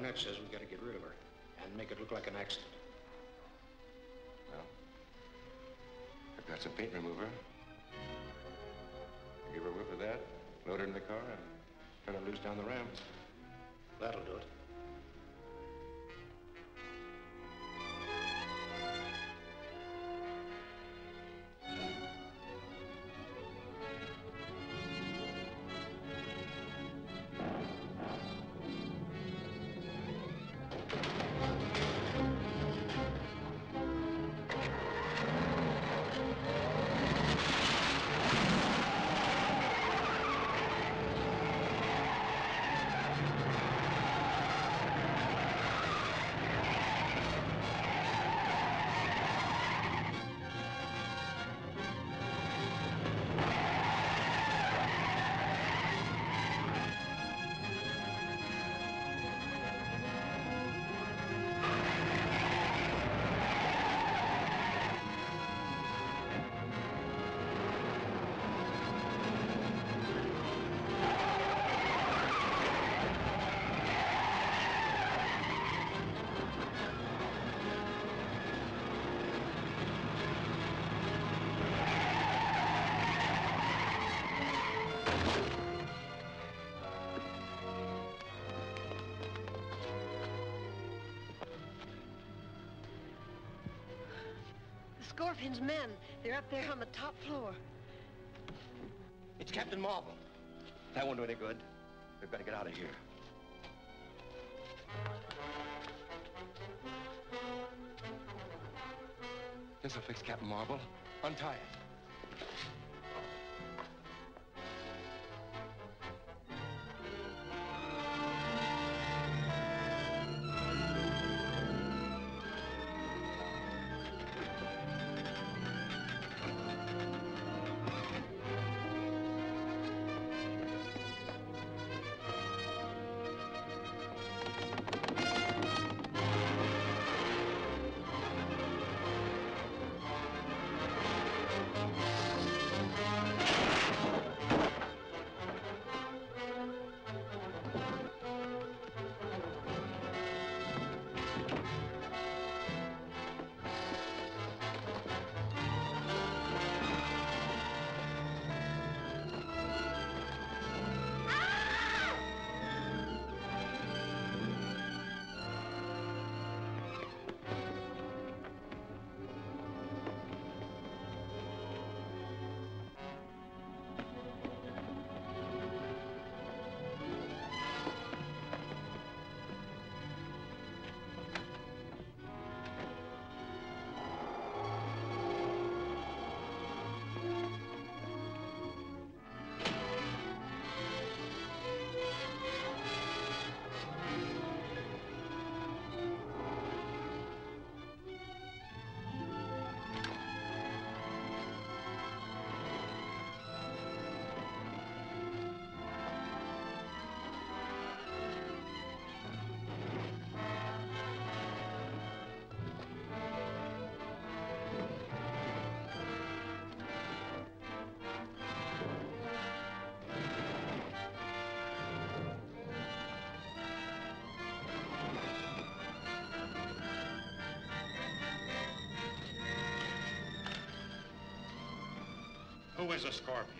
cornet says we got to get rid of her and make it look like an accident. Well, I've got some paint remover. I give her a whiff of that, load her in the car, and turn her loose down the ramp. That'll do it. Scorpion's men. They're up there on the top floor. It's Captain Marvel. That won't do any good. We've got to get out of here. This'll fix Captain Marvel. Untie it. Who is a scorpion?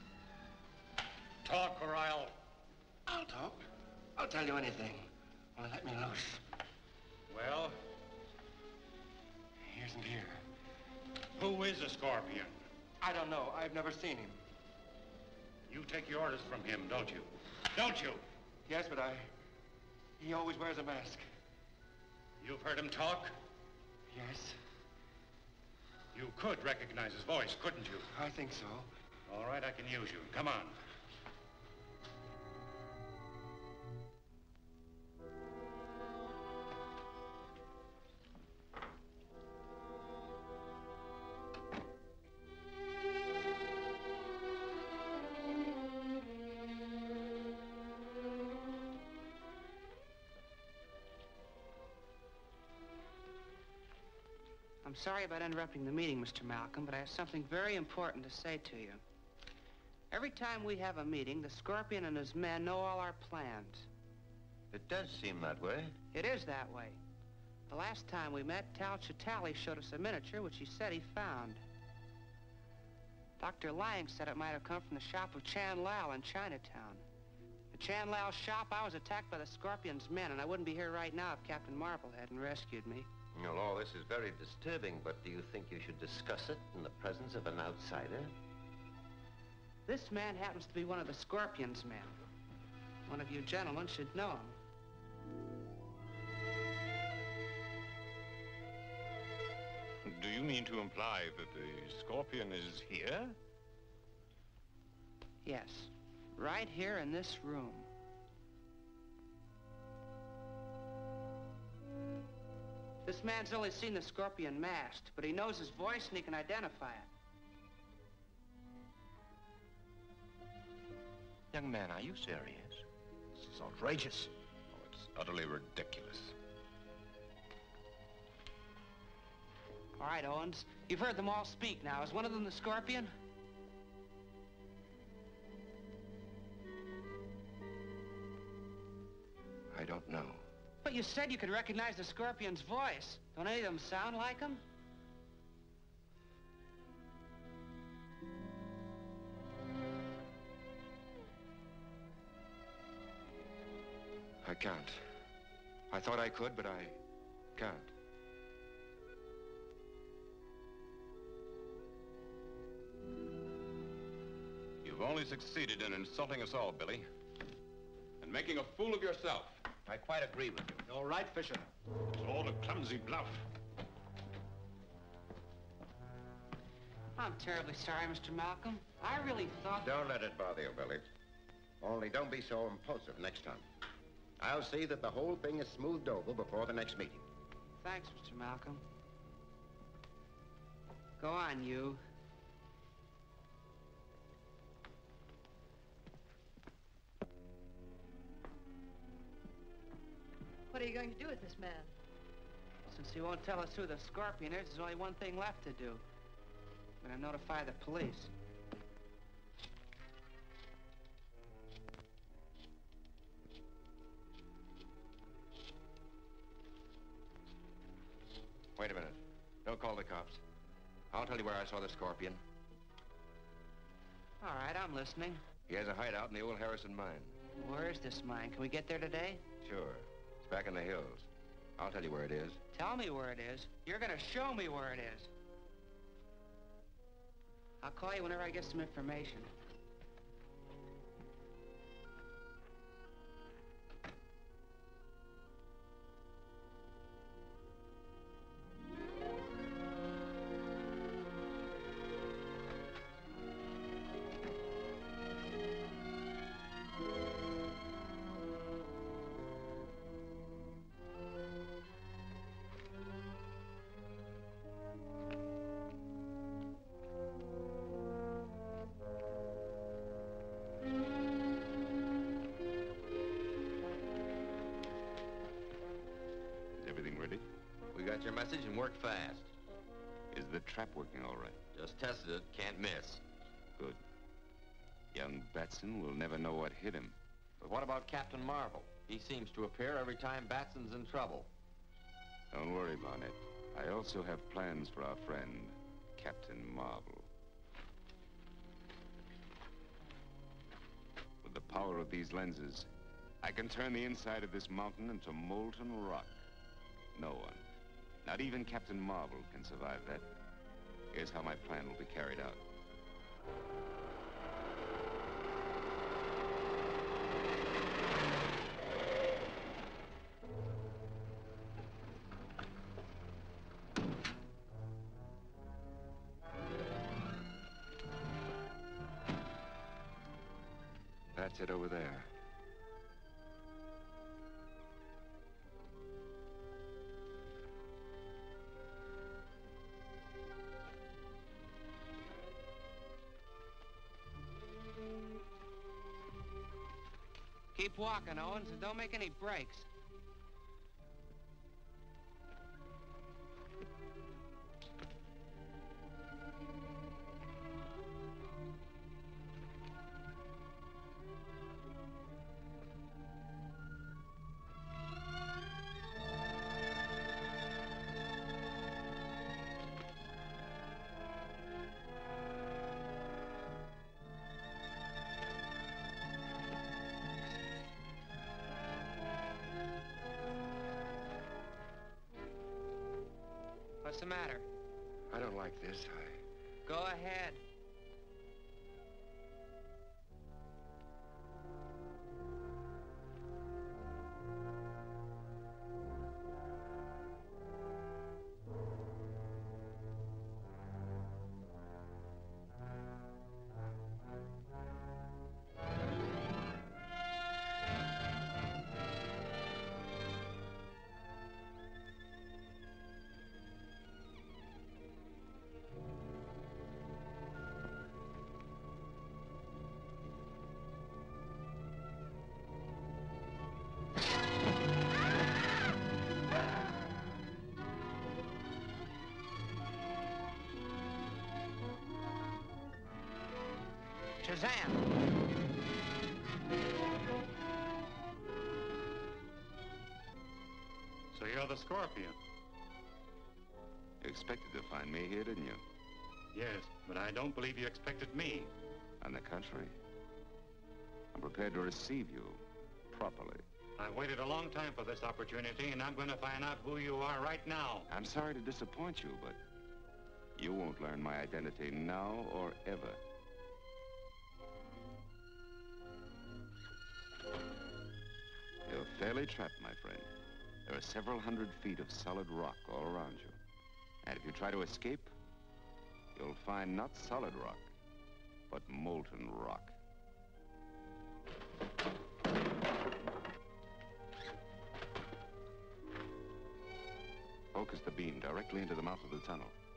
Talk or I'll talk. I'll tell you anything. Only let me loose. Well? He isn't here. Who is a scorpion? I don't know. I've never seen him. You take your orders from him, don't you? Don't you? Yes, but he always wears a mask. You've heard him talk? Yes. You could recognize his voice, couldn't you? I think so. All right, I can use you. Come on. I'm sorry about interrupting the meeting, Mr. Malcolm, but I have something very important to say to you. Every time we have a meeting, the Scorpion and his men know all our plans. It does seem that way. It is that way. The last time we met, Tal Chitali showed us a miniature, which he said he found. Dr. Lang said it might have come from the shop of Chan Lao in Chinatown. At Chan Lao's shop, I was attacked by the Scorpion's men, and I wouldn't be here right now if Captain Marvel hadn't rescued me. Well, all this is very disturbing, but do you think you should discuss it in the presence of an outsider? This man happens to be one of the Scorpion's men. One of you gentlemen should know him. Do you mean to imply that the Scorpion is here? Yes, right here in this room. This man's only seen the Scorpion masked, but he knows his voice and he can identify it. Young man, are you serious? This is outrageous. Oh, it's utterly ridiculous. All right, Owens, you've heard them all speak now. Is one of them the Scorpion? I don't know. But you said you could recognize the Scorpion's voice. Don't any of them sound like him? I can't. I thought I could, but I can't. You've only succeeded in insulting us all, Billy. And making a fool of yourself. I quite agree with you. All right, Fisher. It's all a clumsy bluff. I'm terribly sorry, Mr. Malcolm. I really thought... Don't let it bother you, Billy. Only don't be so impulsive next time. I'll see that the whole thing is smoothed over before the next meeting. Thanks, Mr. Malcolm. Go on, you. What are you going to do with this man? Since he won't tell us who the Scorpion is, there's only one thing left to do. I'm going to notify the police. Wait a minute. Don't call the cops. I'll tell you where I saw the Scorpion. All right, I'm listening. He has a hideout in the old Harrison mine. Where is this mine? Can we get there today? Sure. It's back in the hills. I'll tell you where it is. Tell me where it is. You're going to show me where it is. I'll call you whenever I get some information. Your message and work fast. Is the trap working all right? Just tested it. Can't miss. Good. Young Batson will never know what hit him. But what about Captain Marvel? He seems to appear every time Batson's in trouble. Don't worry, Barnett. I also have plans for our friend, Captain Marvel. With the power of these lenses, I can turn the inside of this mountain into molten rock. No one, not even Captain Marvel, can survive that. Here's how my plan will be carried out. That's it over there. Keep walking, Owens, and don't make any breaks. matter? I don't like this. Go ahead. Shazam! So you're the Scorpion? You expected to find me here, didn't you? Yes, but I don't believe you expected me. On the contrary, I'm prepared to receive you properly. I've waited a long time for this opportunity, and I'm going to find out who you are right now. I'm sorry to disappoint you, but you won't learn my identity now or ever. You're fairly trapped, my friend. There are several hundred feet of solid rock all around you. And if you try to escape, you'll find not solid rock, but molten rock. Focus the beam directly into the mouth of the tunnel.